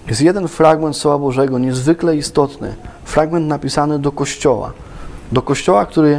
Jest jeden fragment Słowa Bożego, niezwykle istotny. Fragment napisany do Kościoła. Do Kościoła, który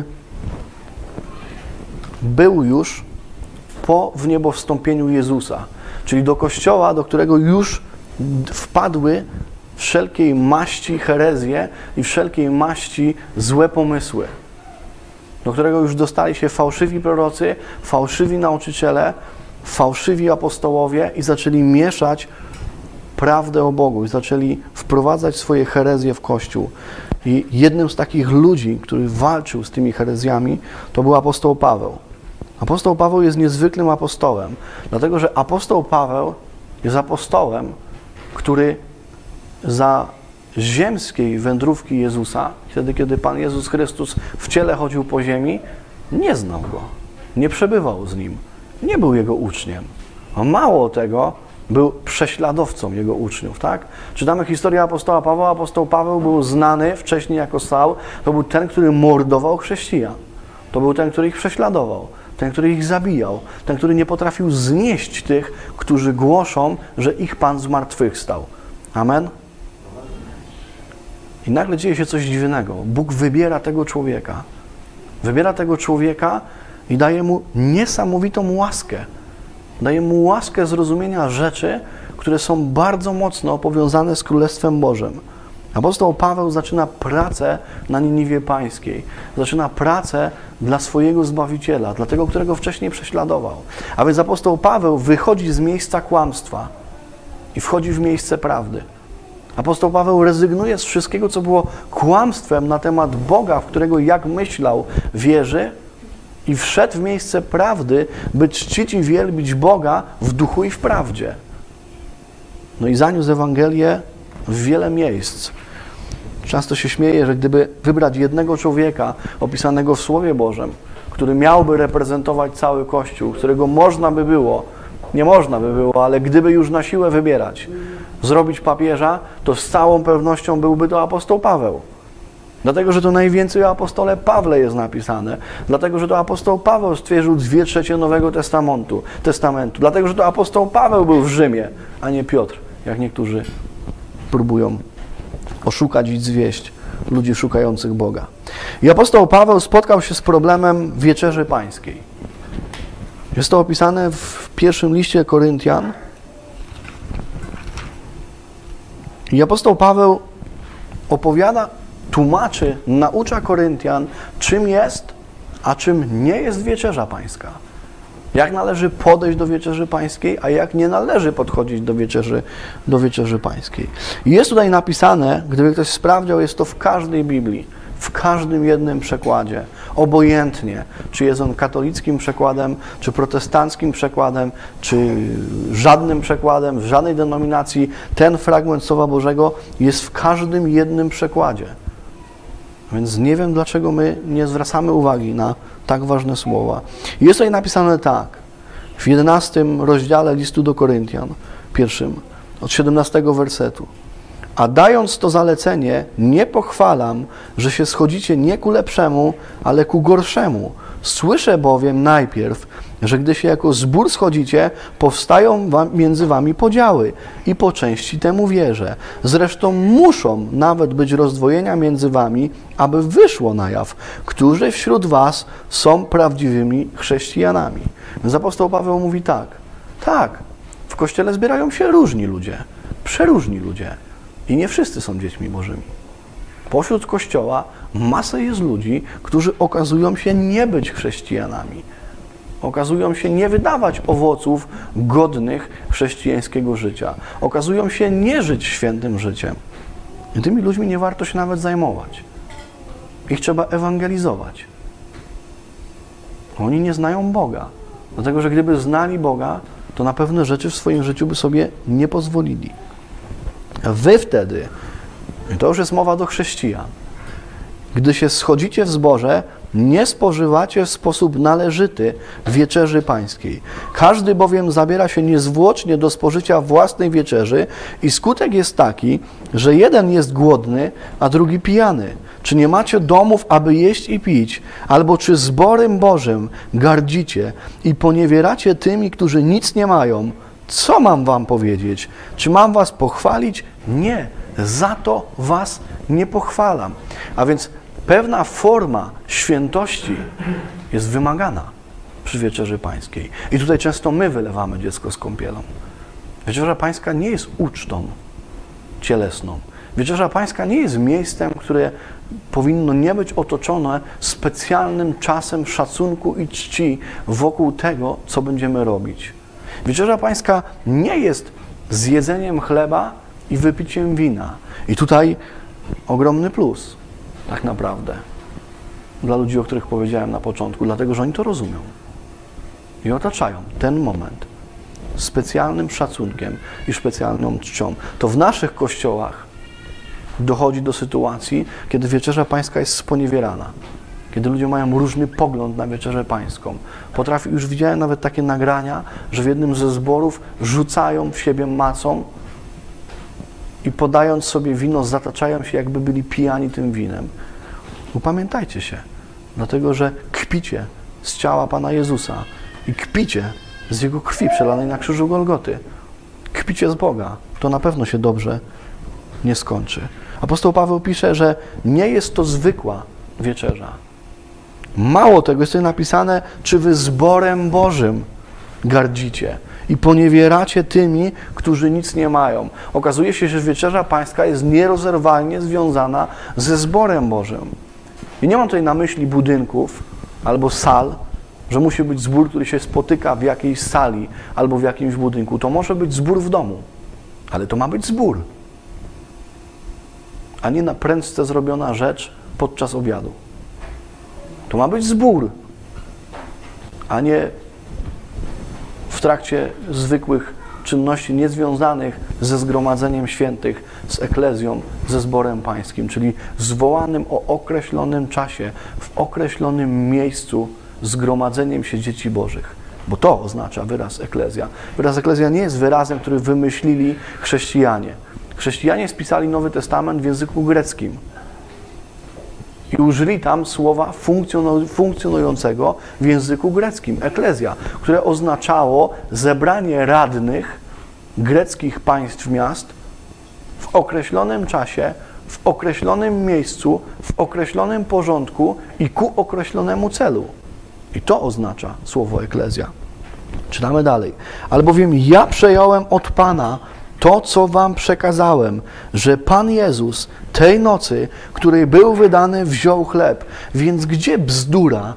był już po wniebowstąpieniu Jezusa. Czyli do Kościoła, do którego już wpadły wszelkiej maści herezje i wszelkiej maści złe pomysły. Do którego już dostali się fałszywi prorocy, fałszywi nauczyciele, fałszywi apostołowie i zaczęli mieszać prawdę o Bogu i zaczęli wprowadzać swoje herezje w Kościół. I jednym z takich ludzi, który walczył z tymi herezjami, to był apostoł Paweł. Apostoł Paweł jest niezwykłym apostołem, dlatego że apostoł Paweł jest apostołem, który za ziemskiej wędrówki Jezusa, wtedy kiedy Pan Jezus Chrystus w ciele chodził po ziemi, nie znał Go, nie przebywał z Nim, nie był Jego uczniem. A mało tego, był prześladowcą Jego uczniów, tak? Czytamy historię apostoła Pawła. Apostoł Paweł był znany wcześniej jako Saul. To był ten, który mordował chrześcijan. To był ten, który ich prześladował. Ten, który ich zabijał. Ten, który nie potrafił znieść tych, którzy głoszą, że ich Pan zmartwychwstał. Amen? I nagle dzieje się coś dziwnego. Bóg wybiera tego człowieka. Wybiera tego człowieka i daje mu niesamowitą łaskę. Daje mu łaskę zrozumienia rzeczy, które są bardzo mocno powiązane z Królestwem Bożym. Apostoł Paweł zaczyna pracę na Niniwie Pańskiej. Zaczyna pracę dla swojego Zbawiciela, dla tego, którego wcześniej prześladował. A więc apostoł Paweł wychodzi z miejsca kłamstwa i wchodzi w miejsce prawdy. Apostoł Paweł rezygnuje z wszystkiego, co było kłamstwem na temat Boga, w którego, jak myślał, wierzy, i wszedł w miejsce prawdy, by czcić i wielbić Boga w duchu i w prawdzie. No i zaniósł Ewangelię w wiele miejsc. Często się śmieję, że gdyby wybrać jednego człowieka opisanego w Słowie Bożym, który miałby reprezentować cały Kościół, którego można by było, nie można by było, ale gdyby już na siłę wybierać, zrobić papieża, to z całą pewnością byłby to apostoł Paweł. Dlatego, że to najwięcej o apostole Pawle jest napisane. Dlatego, że to apostoł Paweł stwierdził 2/3 Nowego Testamentu. Dlatego, że to apostoł Paweł był w Rzymie, a nie Piotr, jak niektórzy próbują oszukać i zwieść ludzi szukających Boga. I apostoł Paweł spotkał się z problemem Wieczerzy Pańskiej. Jest to opisane w pierwszym liście Koryntian. I apostoł Paweł opowiada, tłumaczy, naucza Koryntian, czym jest, a czym nie jest Wieczerza Pańska. Jak należy podejść do Wieczerzy Pańskiej, a jak nie należy podchodzić do Wieczerzy Pańskiej. I jest tutaj napisane, gdyby ktoś sprawdził, jest to w każdej Biblii, w każdym jednym przekładzie. Obojętnie, czy jest on katolickim przekładem, czy protestanckim przekładem, czy żadnym przekładem, w żadnej denominacji, ten fragment Słowa Bożego jest w każdym jednym przekładzie. Więc nie wiem, dlaczego my nie zwracamy uwagi na tak ważne słowa. Jest tutaj napisane tak, w 11 rozdziale listu do Koryntian, pierwszym, od 17 wersetu. A dając to zalecenie, nie pochwalam, że się schodzicie nie ku lepszemu, ale ku gorszemu. Słyszę bowiem najpierw, że gdy się jako zbór schodzicie, powstają między wami podziały i po części temu wierzę. Zresztą muszą nawet być rozdwojenia między wami, aby wyszło na jaw, którzy wśród was są prawdziwymi chrześcijanami. Więc apostoł Paweł mówi tak, w Kościele zbierają się różni ludzie, przeróżni ludzie i nie wszyscy są dziećmi Bożymi. Pośród Kościoła masę jest ludzi, którzy okazują się nie być chrześcijanami. Okazują się nie wydawać owoców godnych chrześcijańskiego życia. Okazują się nie żyć świętym życiem. I tymi ludźmi nie warto się nawet zajmować. Ich trzeba ewangelizować. Oni nie znają Boga. Dlatego, że gdyby znali Boga, to na pewne rzeczy w swoim życiu by sobie nie pozwolili. Wy wtedy, i to już jest mowa do chrześcijan, gdy się schodzicie w zborze, nie spożywacie w sposób należyty Wieczerzy Pańskiej. Każdy bowiem zabiera się niezwłocznie do spożycia własnej wieczerzy i skutek jest taki, że jeden jest głodny, a drugi pijany. Czy nie macie domów, aby jeść i pić? Albo czy zborem Bożym gardzicie i poniewieracie tymi, którzy nic nie mają? Co mam wam powiedzieć? Czy mam was pochwalić? Nie, za to was nie pochwalam. A więc pewna forma świętości jest wymagana przy Wieczerzy Pańskiej. I tutaj często my wylewamy dziecko z kąpielą. Wieczerza Pańska nie jest ucztą cielesną. Wieczerza Pańska nie jest miejscem, które powinno nie być otoczone specjalnym czasem szacunku i czci wokół tego, co będziemy robić. Wieczerza Pańska nie jest zjedzeniem chleba i wypiciem wina. I tutaj ogromny plus, tak naprawdę, dla ludzi, o których powiedziałem na początku, dlatego, że oni to rozumią i otaczają ten moment specjalnym szacunkiem i specjalną czcią. To w naszych kościołach dochodzi do sytuacji, kiedy Wieczerza Pańska jest sponiewierana, kiedy ludzie mają różny pogląd na Wieczerzę Pańską. Już widziałem nawet takie nagrania, że w jednym ze zborów rzucają w siebie macą i podając sobie wino, zataczają się, jakby byli pijani tym winem. Upamiętajcie się, dlatego że kpicie z ciała Pana Jezusa i kpicie z Jego krwi przelanej na krzyżu Golgoty. Kpicie z Boga. To na pewno się dobrze nie skończy. Apostoł Paweł pisze, że nie jest to zwykła wieczerza. Mało tego, jest tutaj napisane, czy wy zborem Bożym gardzicie i poniewieracie tymi, którzy nic nie mają. Okazuje się, że Wieczerza Pańska jest nierozerwalnie związana ze zborem Bożym. I nie mam tutaj na myśli budynków albo sal, że musi być zbór, który się spotyka w jakiejś sali albo w jakimś budynku. To może być zbór w domu, ale to ma być zbór, a nie na prędce zrobiona rzecz podczas obiadu. To ma być zbór, a nie w trakcie zwykłych czynności niezwiązanych ze zgromadzeniem świętych, z eklezją, ze zborem pańskim, czyli zwołanym o określonym czasie, w określonym miejscu zgromadzeniem się dzieci bożych. Bo to oznacza wyraz eklezja. Wyraz eklezja nie jest wyrazem, który wymyślili chrześcijanie. Chrześcijanie spisali Nowy Testament w języku greckim i użyli tam słowa funkcjonującego w języku greckim, eklezja, które oznaczało zebranie radnych greckich państw miast w określonym czasie, w określonym miejscu, w określonym porządku i ku określonemu celu. I to oznacza słowo eklezja. Czytamy dalej. Albowiem ja przejąłem od Pana to, co wam przekazałem, że Pan Jezus tej nocy, której był wydany, wziął chleb. Więc gdzie bzdura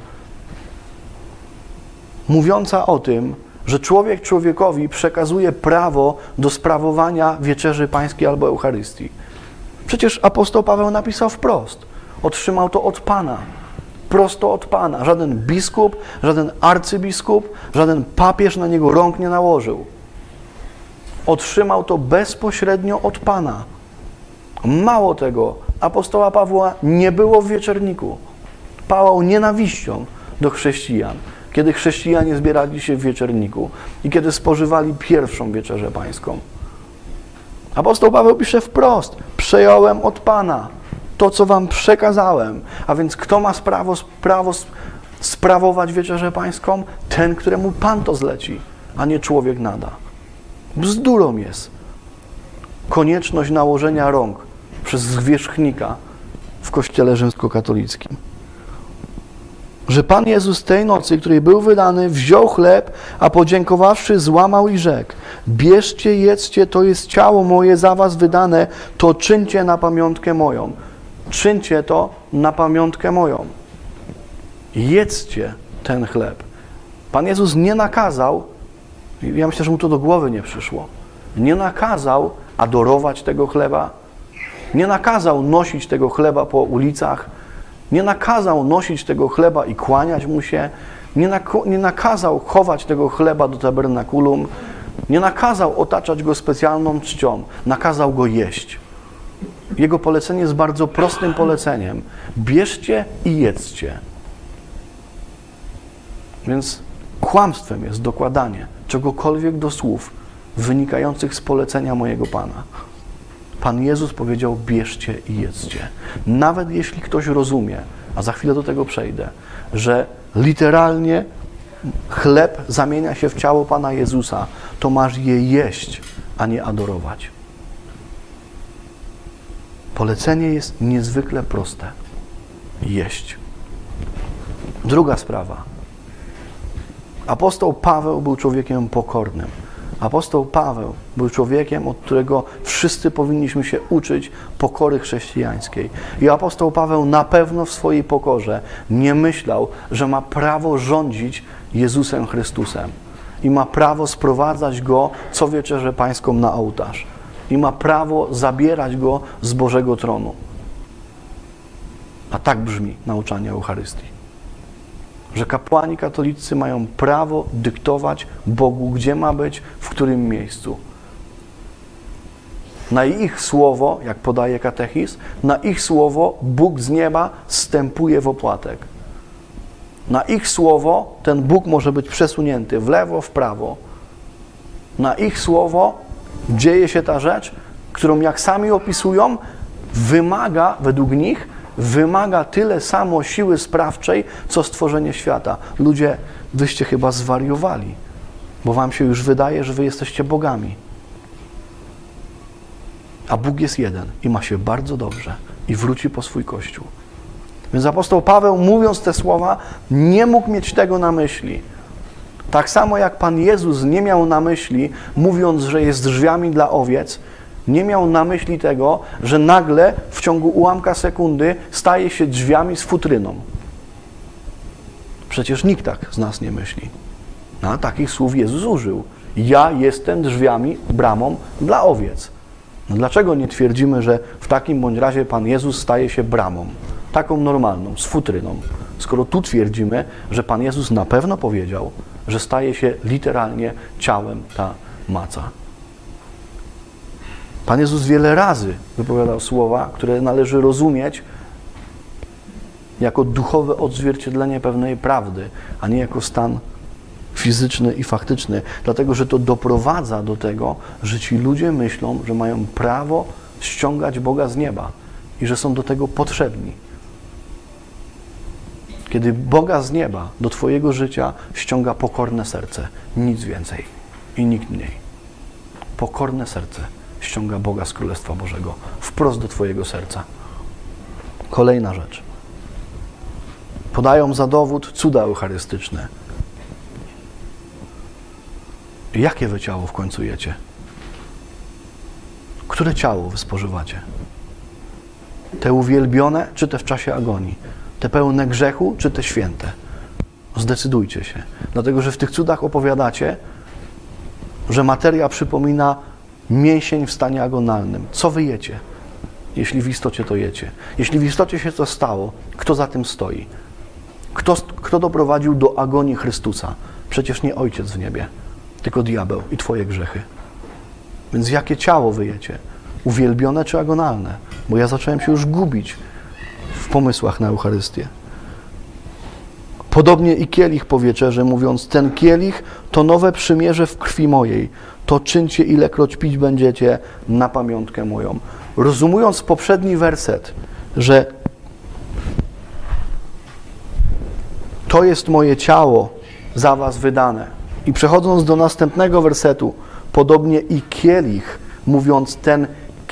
mówiąca o tym, że człowiek człowiekowi przekazuje prawo do sprawowania Wieczerzy Pańskiej albo Eucharystii? Przecież apostoł Paweł napisał wprost. Otrzymał to od Pana. Prosto od Pana. Żaden biskup, żaden arcybiskup, żaden papież na niego rąk nie nałożył. Otrzymał to bezpośrednio od Pana. Mało tego, apostoła Pawła nie było w wieczerniku. Pałał nienawiścią do chrześcijan, kiedy chrześcijanie zbierali się w wieczerniku i kiedy spożywali pierwszą Wieczerzę Pańską. Apostoł Paweł pisze wprost: przejąłem od Pana to, co wam przekazałem. A więc kto ma prawo sprawować Wieczerzę Pańską? Ten, któremu Pan to zleci, a nie człowiek nada. Bzdurą jest konieczność nałożenia rąk przez zwierzchnika w Kościele rzymskokatolickim. Że Pan Jezus tej nocy, której był wydany, wziął chleb, a podziękowawszy, złamał i rzekł: bierzcie, jedzcie, to jest ciało moje za was wydane, to czyńcie na pamiątkę moją. Czyńcie to na pamiątkę moją. Jedzcie ten chleb. Pan Jezus nie nakazał, ja myślę, że mu to do głowy nie przyszło, nie nakazał adorować tego chleba, nie nakazał nosić tego chleba po ulicach, nie nakazał nosić tego chleba i kłaniać mu się, nie nakazał chować tego chleba do tabernakulum, nie nakazał otaczać go specjalną czcią, nakazał go jeść. Jego polecenie jest bardzo prostym poleceniem. Bierzcie i jedzcie. Więc kłamstwem jest dokładanie czegokolwiek do słów wynikających z polecenia mojego Pana. Pan Jezus powiedział: bierzcie i jedzcie. Nawet jeśli ktoś rozumie, a za chwilę do tego przejdę, że literalnie chleb zamienia się w ciało Pana Jezusa, to masz je jeść, a nie adorować. Polecenie jest niezwykle proste. Jeść. Druga sprawa. Apostoł Paweł był człowiekiem pokornym. Apostoł Paweł był człowiekiem, od którego wszyscy powinniśmy się uczyć pokory chrześcijańskiej. I apostoł Paweł na pewno w swojej pokorze nie myślał, że ma prawo rządzić Jezusem Chrystusem. I ma prawo sprowadzać Go co wieczerzę pańską na ołtarz. I ma prawo zabierać Go z Bożego tronu. A tak brzmi nauczanie Eucharystii. Że kapłani katolicy mają prawo dyktować Bogu, gdzie ma być, w którym miejscu. Na ich słowo, jak podaje katechizm, na ich słowo Bóg z nieba zstępuje w opłatek. Na ich słowo ten Bóg może być przesunięty w lewo, w prawo. Na ich słowo dzieje się ta rzecz, którą jak sami opisują, wymaga, według nich, wymaga tyle samo siły sprawczej, co stworzenie świata. Ludzie, wyście chyba zwariowali, bo wam się już wydaje, że wy jesteście bogami. A Bóg jest jeden i ma się bardzo dobrze i wróci po swój Kościół. Więc apostoł Paweł, mówiąc te słowa, nie mógł mieć tego na myśli. Tak samo jak Pan Jezus nie miał na myśli, mówiąc, że jest drzwiami dla owiec, nie miał na myśli tego, że nagle w ciągu ułamka sekundy staje się drzwiami z futryną. Przecież nikt tak z nas nie myśli. No, takich słów Jezus użył. Ja jestem drzwiami, bramą dla owiec. No, dlaczego nie twierdzimy, że w takim bądź razie Pan Jezus staje się bramą? Taką normalną, z futryną. Skoro tu twierdzimy, że Pan Jezus na pewno powiedział, że staje się literalnie ciałem ta maca. Pan Jezus wiele razy wypowiadał słowa, które należy rozumieć jako duchowe odzwierciedlenie pewnej prawdy, a nie jako stan fizyczny i faktyczny. Dlatego, że to doprowadza do tego, że ci ludzie myślą, że mają prawo ściągać Boga z nieba i że są do tego potrzebni. Kiedy Boga z nieba do twojego życia ściąga pokorne serce, nic więcej i nikt mniej. Pokorne serce ściąga Boga z Królestwa Bożego wprost do twojego serca. Kolejna rzecz. Podają za dowód cuda eucharystyczne. Jakie wy ciało w końcu jecie? Które ciało wy spożywacie? Te uwielbione, czy te w czasie agonii? Te pełne grzechu, czy te święte? Zdecydujcie się. Dlatego, że w tych cudach opowiadacie, że materia przypomina mięsień w stanie agonalnym. Co wy jecie? Jeśli w istocie to jecie. Jeśli w istocie się to stało, kto za tym stoi? Kto doprowadził do agonii Chrystusa? Przecież nie Ojciec w niebie, tylko diabeł i twoje grzechy. Więc jakie ciało wy jecie? Uwielbione czy agonalne? Bo ja zacząłem się już gubić w pomysłach na Eucharystię. Podobnie i kielich po wieczerzy, mówiąc, ten kielich to nowe przymierze w krwi mojej. To czyńcie, ilekroć pić będziecie, na pamiątkę moją. Rozumując poprzedni werset, że to jest moje ciało za was wydane. I przechodząc do następnego wersetu, podobnie i kielich, mówiąc, ten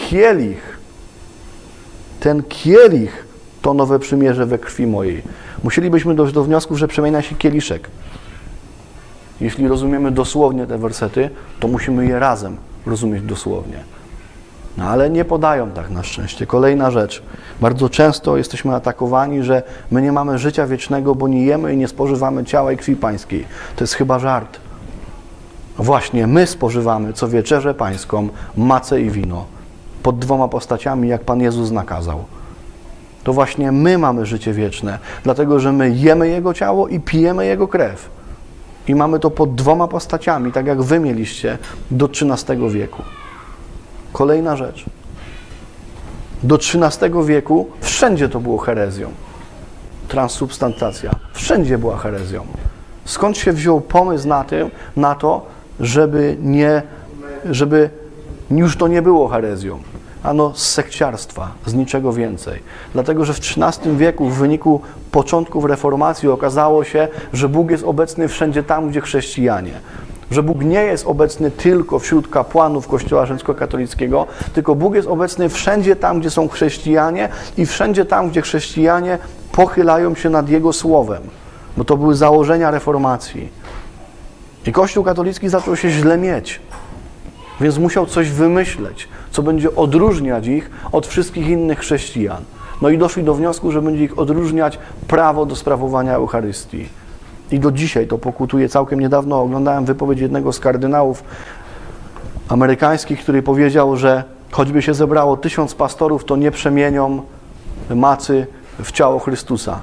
kielich to nowe przymierze we krwi mojej. Musielibyśmy dojść do wniosku, że przemienia się kieliszek. Jeśli rozumiemy dosłownie te wersety, to musimy je razem rozumieć dosłownie. No ale nie podają tak na szczęście. Kolejna rzecz. Bardzo często jesteśmy atakowani, że my nie mamy życia wiecznego, bo nie jemy i nie spożywamy ciała i krwi pańskiej. To jest chyba żart. Właśnie my spożywamy co wieczerzę pańską macę i wino. Pod dwoma postaciami, jak Pan Jezus nakazał. To właśnie my mamy życie wieczne, dlatego że my jemy Jego ciało i pijemy Jego krew. I mamy to pod dwoma postaciami, tak jak wy mieliście do XIII wieku. Kolejna rzecz. Do XIII wieku wszędzie to było herezją. Transsubstantacja. Wszędzie była herezją. Skąd się wziął pomysł na to, żeby już to nie było herezją? Ano z sekciarstwa, z niczego więcej. Dlatego, że w XIII wieku w wyniku początków reformacji okazało się, że Bóg jest obecny wszędzie tam, gdzie chrześcijanie. Że Bóg nie jest obecny tylko wśród kapłanów Kościoła rzymskokatolickiego, tylko Bóg jest obecny wszędzie tam, gdzie są chrześcijanie i wszędzie tam, gdzie chrześcijanie pochylają się nad Jego Słowem. Bo to były założenia reformacji. I Kościół katolicki zaczął się źle mieć. Więc musiał coś wymyśleć, co będzie odróżniać ich od wszystkich innych chrześcijan. No i doszli do wniosku, że będzie ich odróżniać prawo do sprawowania Eucharystii. I do dzisiaj to pokutuje. Całkiem niedawno oglądałem wypowiedź jednego z kardynałów amerykańskich, który powiedział, że choćby się zebrało 1000 pastorów, to nie przemienią macy w ciało Chrystusa.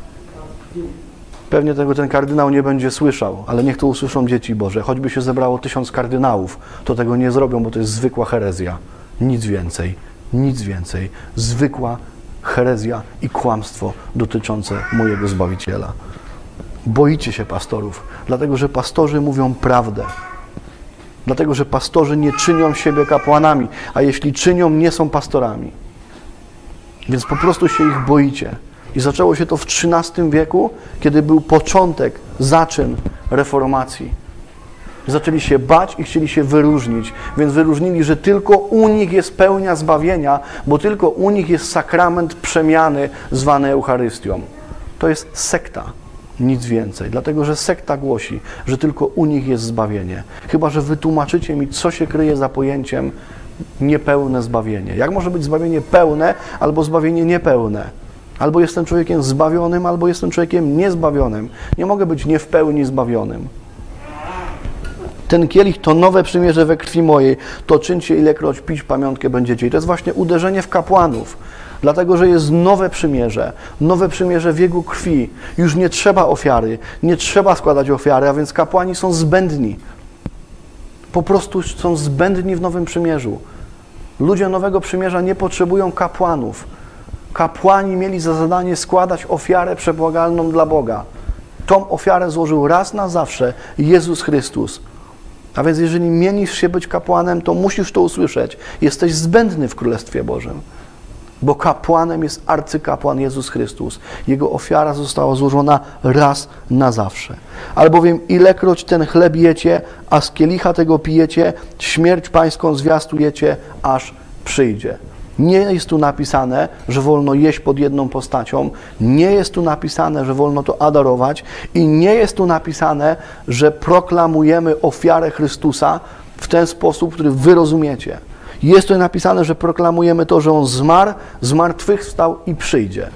Pewnie tego ten kardynał nie będzie słyszał, ale niech to usłyszą dzieci Boże. Choćby się zebrało 1000 kardynałów, to tego nie zrobią, bo to jest zwykła herezja. Nic więcej, nic więcej. Zwykła herezja i kłamstwo dotyczące mojego Zbawiciela. Boicie się pastorów, dlatego że pastorzy mówią prawdę. Dlatego że pastorzy nie czynią siebie kapłanami, a jeśli czynią, nie są pastorami. Więc po prostu się ich boicie. I zaczęło się to w XIII wieku, kiedy był początek, zaczyn reformacji. Zaczęli się bać i chcieli się wyróżnić, więc wyróżnili, że tylko u nich jest pełnia zbawienia, bo tylko u nich jest sakrament przemiany zwany Eucharystią. To jest sekta, nic więcej, dlatego że sekta głosi, że tylko u nich jest zbawienie. Chyba że wytłumaczycie mi, co się kryje za pojęciem niepełne zbawienie. Jak może być zbawienie pełne albo zbawienie niepełne? Albo jestem człowiekiem zbawionym, albo jestem człowiekiem niezbawionym. Nie mogę być nie w pełni zbawionym. Ten kielich to nowe przymierze we krwi mojej. To czyńcie, ilekroć pić pamiątkę będziecie. I to jest właśnie uderzenie w kapłanów. Dlatego, że jest nowe przymierze w Jego krwi. Już nie trzeba ofiary, nie trzeba składać ofiary, a więc kapłani są zbędni. Po prostu są zbędni w nowym przymierzu. Ludzie nowego przymierza nie potrzebują kapłanów. Kapłani mieli za zadanie składać ofiarę przebłagalną dla Boga. Tą ofiarę złożył raz na zawsze Jezus Chrystus. A więc jeżeli mienisz się być kapłanem, to musisz to usłyszeć. Jesteś zbędny w Królestwie Bożym. Bo kapłanem jest arcykapłan Jezus Chrystus. Jego ofiara została złożona raz na zawsze. Albowiem ilekroć ten chleb jecie, a z kielicha tego pijecie, śmierć pańską zwiastujecie, aż przyjdzie. Nie jest tu napisane, że wolno jeść pod jedną postacią, nie jest tu napisane, że wolno to adorować i nie jest tu napisane, że proklamujemy ofiarę Chrystusa w ten sposób, który wy rozumiecie. Jest tu napisane, że proklamujemy to, że On zmarł, zmartwychwstał i przyjdzie.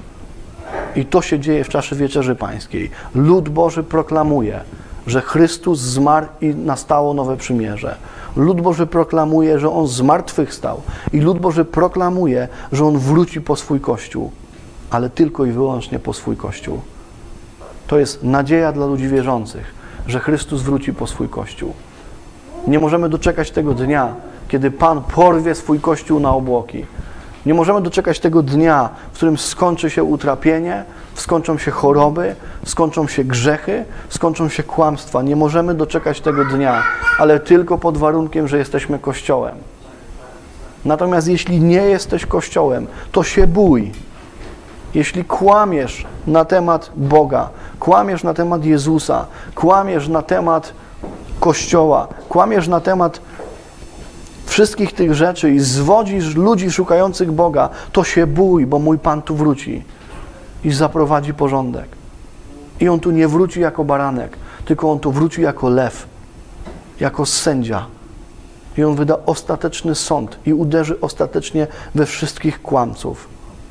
I to się dzieje w czasie Wieczerzy Pańskiej. Lud Boży proklamuje, że Chrystus zmarł i nastało nowe przymierze. Lud Boży proklamuje, że On zmartwychwstał. I lud Boży proklamuje, że On wróci po swój Kościół. Ale tylko i wyłącznie po swój Kościół. To jest nadzieja dla ludzi wierzących, że Chrystus wróci po swój Kościół. Nie możemy doczekać tego dnia, kiedy Pan porwie swój Kościół na obłoki. Nie możemy doczekać tego dnia, w którym skończy się utrapienie, skończą się choroby, skończą się grzechy, skończą się kłamstwa. Nie możemy doczekać tego dnia, ale tylko pod warunkiem, że jesteśmy Kościołem. Natomiast jeśli nie jesteś Kościołem, to się bój. Jeśli kłamiesz na temat Boga, kłamiesz na temat Jezusa, kłamiesz na temat Kościoła, kłamiesz na temat wszystkich tych rzeczy i zwodzisz ludzi szukających Boga, to się bój, bo mój Pan tu wróci i zaprowadzi porządek. I On tu nie wróci jako baranek, tylko On tu wróci jako lew, jako sędzia. I On wyda ostateczny sąd i uderzy ostatecznie we wszystkich kłamców.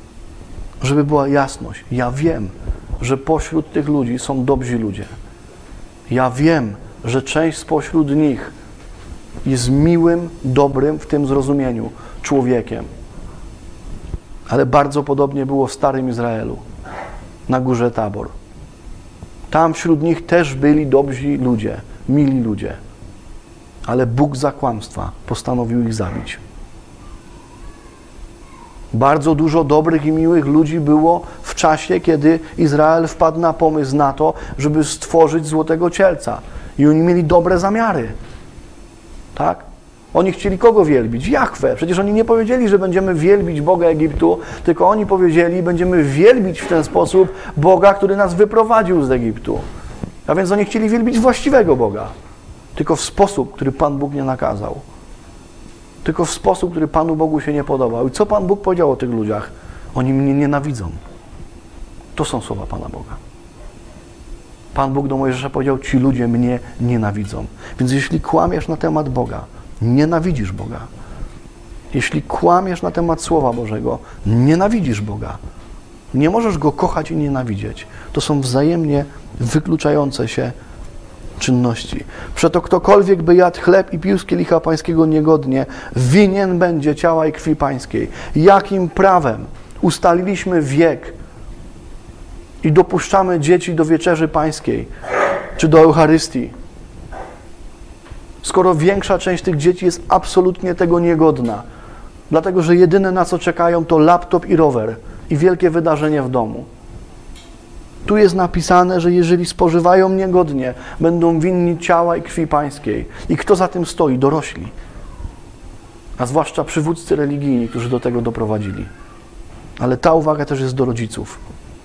Żeby była jasność. Ja wiem, że pośród tych ludzi są dobrzy ludzie. Ja wiem, że część spośród nich jest miłym, dobrym w tym zrozumieniu człowiekiem. Ale bardzo podobnie było w Starym Izraelu, na górze Tabor. Tam wśród nich też byli dobrzy ludzie, mili ludzie. Ale Bóg za kłamstwa postanowił ich zabić. Bardzo dużo dobrych i miłych ludzi było w czasie, kiedy Izrael wpadł na pomysł na to, żeby stworzyć złotego cielca. I oni mieli dobre zamiary. Tak? Oni chcieli kogo wielbić? Jahwe. Przecież oni nie powiedzieli, że będziemy wielbić Boga Egiptu, tylko oni powiedzieli, będziemy wielbić w ten sposób Boga, który nas wyprowadził z Egiptu. A więc oni chcieli wielbić właściwego Boga, tylko w sposób, który Pan Bóg nie nakazał. Tylko w sposób, który Panu Bogu się nie podobał. I co Pan Bóg powiedział o tych ludziach? Oni mnie nienawidzą. To są słowa Pana Boga. Pan Bóg do Mojżesza powiedział, ci ludzie mnie nienawidzą. Więc jeśli kłamiesz na temat Boga, nienawidzisz Boga. Jeśli kłamiesz na temat Słowa Bożego, nienawidzisz Boga. Nie możesz Go kochać i nienawidzieć. To są wzajemnie wykluczające się czynności. Przeto ktokolwiek by jadł chleb i pił z kielicha pańskiego niegodnie, winien będzie ciała i krwi pańskiej. Jakim prawem ustaliliśmy wiek i dopuszczamy dzieci do wieczerzy pańskiej, czy do Eucharystii, skoro większa część tych dzieci jest absolutnie tego niegodna, dlatego że jedyne na co czekają to laptop i rower i wielkie wydarzenie w domu. Tu jest napisane, że jeżeli spożywają niegodnie, będą winni ciała i krwi pańskiej. I kto za tym stoi? Dorośli. A zwłaszcza przywódcy religijni, którzy do tego doprowadzili. Ale ta uwaga też jest do rodziców.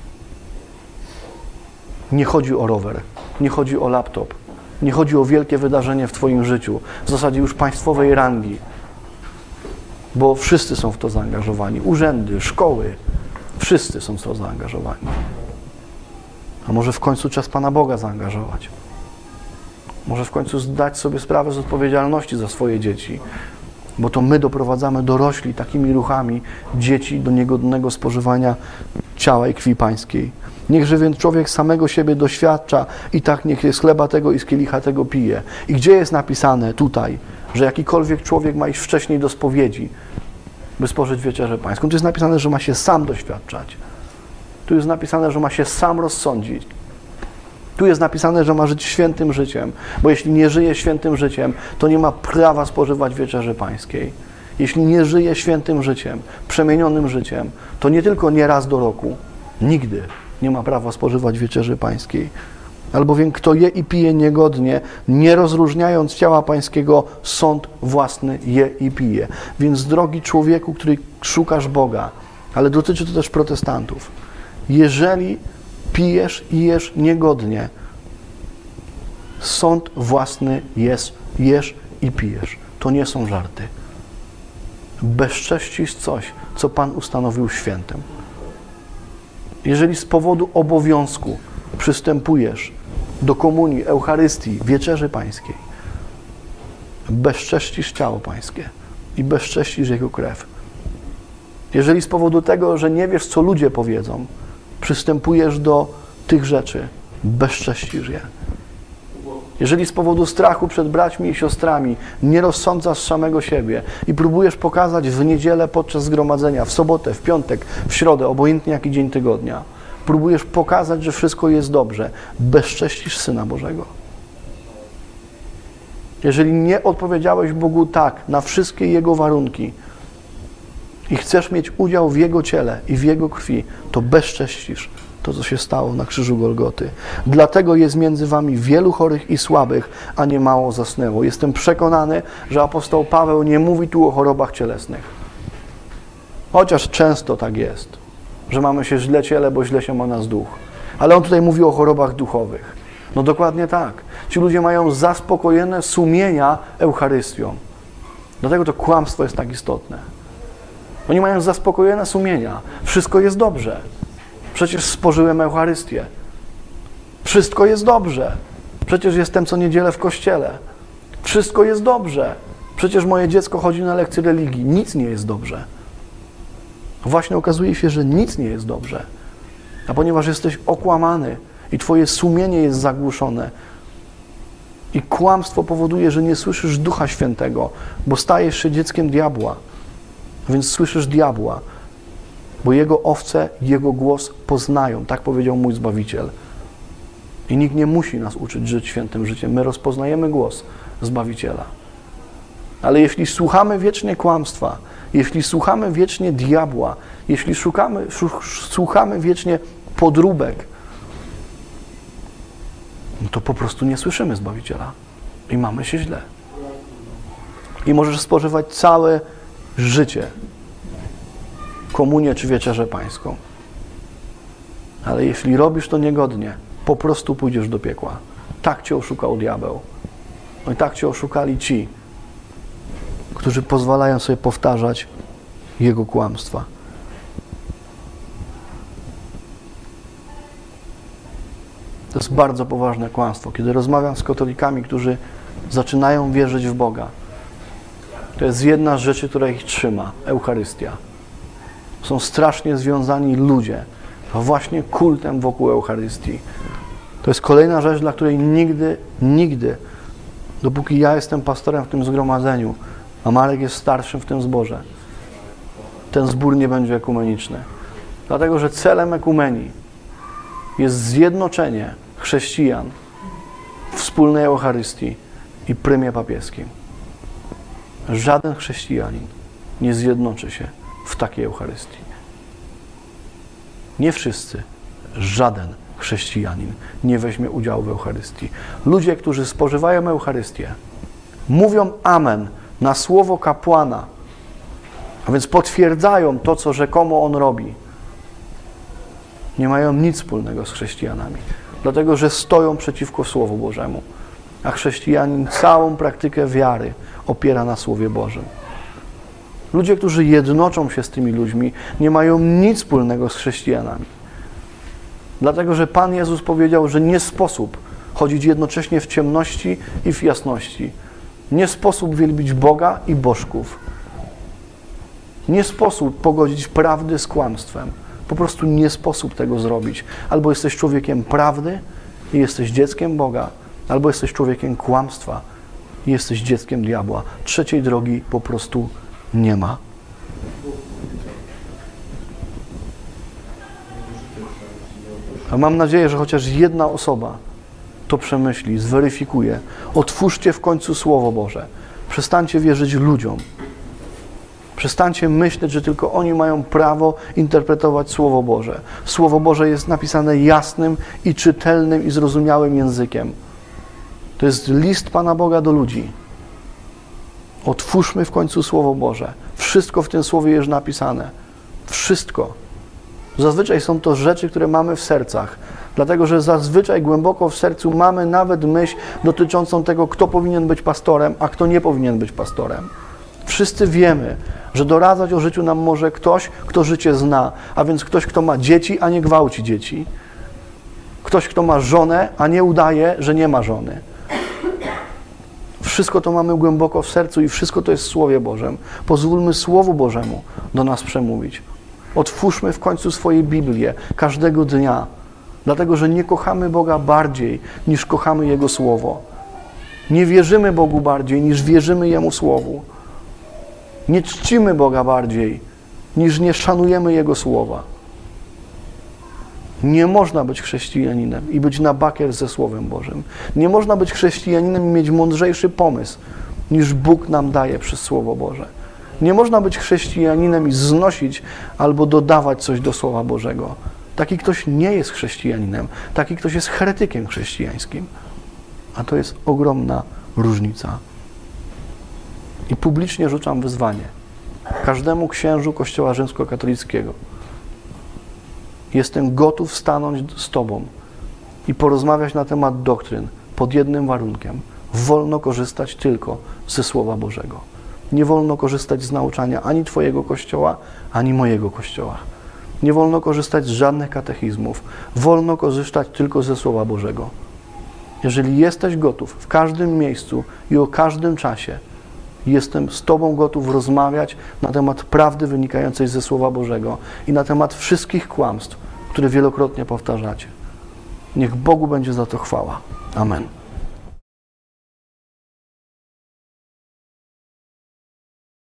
Nie chodzi o rower, nie chodzi o laptop, nie chodzi o wielkie wydarzenie w Twoim życiu, w zasadzie już państwowej rangi, bo wszyscy są w to zaangażowani. Urzędy, szkoły, wszyscy są w to zaangażowani. A może w końcu czas Pana Boga zaangażować? Może w końcu zdać sobie sprawę z odpowiedzialności za swoje dzieci, bo to my doprowadzamy dorośli takimi ruchami dzieci do niegodnego spożywania ciała i krwi pańskiej. Niechże więc człowiek samego siebie doświadcza i tak niech z chleba tego i z kielicha tego pije. I gdzie jest napisane tutaj, że jakikolwiek człowiek ma iść wcześniej do spowiedzi, by spożyć wieczerzę pańską? Tu jest napisane, że ma się sam doświadczać. Tu jest napisane, że ma się sam rozsądzić. Tu jest napisane, że ma żyć świętym życiem, bo jeśli nie żyje świętym życiem, to nie ma prawa spożywać wieczerzy pańskiej. Jeśli nie żyje świętym życiem, przemienionym życiem, to nie tylko nie raz do roku, nigdy nie ma prawa spożywać wieczerzy pańskiej. Albowiem kto je i pije niegodnie, nie rozróżniając ciała pańskiego, sąd własny je i pije. Więc drogi człowieku, który szukasz Boga, ale dotyczy to też protestantów, jeżeli pijesz i jesz niegodnie, sąd własny jest, jesz i pijesz. To nie są żarty. Bezcześcisz coś, co Pan ustanowił świętem. Jeżeli z powodu obowiązku przystępujesz do komunii, Eucharystii, wieczerzy pańskiej, bezcześcisz ciało pańskie i bezcześcisz Jego krew. Jeżeli z powodu tego, że nie wiesz, co ludzie powiedzą, przystępujesz do tych rzeczy, bezcześcisz je. Jeżeli z powodu strachu przed braćmi i siostrami nie rozsądzasz samego siebie i próbujesz pokazać w niedzielę podczas zgromadzenia, w sobotę, w piątek, w środę, obojętnie jaki dzień tygodnia, próbujesz pokazać, że wszystko jest dobrze, bezcześcisz Syna Bożego. Jeżeli nie odpowiedziałeś Bogu tak na wszystkie Jego warunki i chcesz mieć udział w Jego ciele i w Jego krwi, to bezcześcisz to, co się stało na krzyżu Golgoty. Dlatego jest między wami wielu chorych i słabych, a nie mało zasnęło. Jestem przekonany, że apostoł Paweł nie mówi tu o chorobach cielesnych. Chociaż często tak jest, że mamy się źle ciele, bo źle się ma nas duch. Ale on tutaj mówi o chorobach duchowych. No dokładnie tak. Ci ludzie mają zaspokojone sumienia Eucharystią. Dlatego to kłamstwo jest tak istotne. Oni mają zaspokojone sumienia. Wszystko jest dobrze. Przecież spożyłem Eucharystię. Wszystko jest dobrze. Przecież jestem co niedzielę w kościele. Wszystko jest dobrze. Przecież moje dziecko chodzi na lekcje religii. Nic nie jest dobrze. Właśnie okazuje się, że nic nie jest dobrze. A ponieważ jesteś okłamany i twoje sumienie jest zagłuszone i kłamstwo powoduje, że nie słyszysz Ducha Świętego, bo stajesz się dzieckiem diabła, więc słyszysz diabła, bo Jego owce, Jego głos poznają. Tak powiedział mój Zbawiciel. I nikt nie musi nas uczyć żyć świętym życiem. My rozpoznajemy głos Zbawiciela. Ale jeśli słuchamy wiecznie kłamstwa, jeśli słuchamy wiecznie diabła, jeśli słuchamy wiecznie podróbek, no to po prostu nie słyszymy Zbawiciela i mamy się źle. i możesz spożywać całe życie komunię czy wieczerzę pańską. Ale jeśli robisz to niegodnie, po prostu pójdziesz do piekła. Tak cię oszukał diabeł. No i tak cię oszukali ci, którzy pozwalają sobie powtarzać jego kłamstwa. To jest bardzo poważne kłamstwo. Kiedy rozmawiam z katolikami, którzy zaczynają wierzyć w Boga, to jest jedna z rzeczy, która ich trzyma. Eucharystia. Są strasznie związani ludzie właśnie kultem wokół Eucharystii. To jest kolejna rzecz, dla której nigdy, dopóki ja jestem pastorem w tym zgromadzeniu, a Marek jest starszym w tym zborze, ten zbór nie będzie ekumeniczny. Dlatego, że celem ekumenii jest zjednoczenie chrześcijan w wspólnej Eucharystii i prymie papieskim. Żaden chrześcijanin nie zjednoczy się w takiej Eucharystii. Nie wszyscy, żaden chrześcijanin nie weźmie udziału w Eucharystii. Ludzie, którzy spożywają Eucharystię, mówią amen na słowo kapłana, a więc potwierdzają to, co rzekomo on robi, nie mają nic wspólnego z chrześcijanami, dlatego że stoją przeciwko Słowu Bożemu, a chrześcijanin całą praktykę wiary opiera na Słowie Bożym. Ludzie, którzy jednoczą się z tymi ludźmi, nie mają nic wspólnego z chrześcijanami. Dlatego, że Pan Jezus powiedział, że nie sposób chodzić jednocześnie w ciemności i w jasności. Nie sposób wielbić Boga i bożków. Nie sposób pogodzić prawdy z kłamstwem. Po prostu nie sposób tego zrobić. Albo jesteś człowiekiem prawdy i jesteś dzieckiem Boga, albo jesteś człowiekiem kłamstwa i jesteś dzieckiem diabła. Trzeciej drogi po prostu nie ma. A mam nadzieję, że chociaż jedna osoba to przemyśli, zweryfikuje. Otwórzcie w końcu Słowo Boże. Przestańcie wierzyć ludziom. Przestańcie myśleć, że tylko oni mają prawo interpretować Słowo Boże. Słowo Boże jest napisane jasnym i czytelnym i zrozumiałym językiem. To jest list Pana Boga do ludzi. Otwórzmy w końcu Słowo Boże. Wszystko w tym Słowie jest napisane. Wszystko. Zazwyczaj są to rzeczy, które mamy w sercach. Dlatego, że zazwyczaj głęboko w sercu mamy nawet myśl dotyczącą tego, kto powinien być pastorem, a kto nie powinien być pastorem. Wszyscy wiemy, że doradzać o życiu nam może ktoś, kto życie zna, a więc ktoś, kto ma dzieci, a nie gwałci dzieci. Ktoś, kto ma żonę, a nie udaje, że nie ma żony. Wszystko to mamy głęboko w sercu i wszystko to jest w Słowie Bożym. Pozwólmy Słowu Bożemu do nas przemówić. Otwórzmy w końcu swoje Biblię każdego dnia, dlatego że nie kochamy Boga bardziej, niż kochamy Jego Słowo. Nie wierzymy Bogu bardziej, niż wierzymy Jemu Słowu. Nie czcimy Boga bardziej, niż nie szanujemy Jego Słowa. Nie można być chrześcijaninem i być na bakier ze Słowem Bożym. Nie można być chrześcijaninem i mieć mądrzejszy pomysł, niż Bóg nam daje przez Słowo Boże. Nie można być chrześcijaninem i znosić albo dodawać coś do Słowa Bożego. Taki ktoś nie jest chrześcijaninem. Taki ktoś jest heretykiem chrześcijańskim. A to jest ogromna różnica. I publicznie rzucam wyzwanie każdemu księżu Kościoła rzymskokatolickiego. Jestem gotów stanąć z Tobą i porozmawiać na temat doktryn pod jednym warunkiem. Wolno korzystać tylko ze Słowa Bożego. Nie wolno korzystać z nauczania ani Twojego Kościoła, ani mojego Kościoła. Nie wolno korzystać z żadnych katechizmów. Wolno korzystać tylko ze Słowa Bożego. Jeżeli jesteś gotów w każdym miejscu i o każdym czasie, jestem z Tobą gotów rozmawiać na temat prawdy wynikającej ze Słowa Bożego i na temat wszystkich kłamstw, które wielokrotnie powtarzacie. Niech Bogu będzie za to chwała. Amen.